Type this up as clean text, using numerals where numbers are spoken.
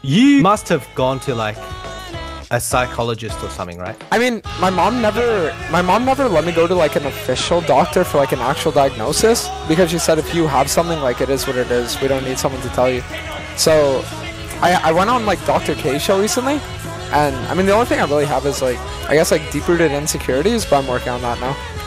You must have gone to like a psychologist or something, right? I mean, my mom never let me go to like an official doctor for like an actual diagnosis, because she said if you have something, like, it is what it is. We don't need someone to tell you. So I went on like Dr. K's show recently, and I mean the only thing I really have is like, I guess, like deep-rooted insecurities, but I'm working on that now.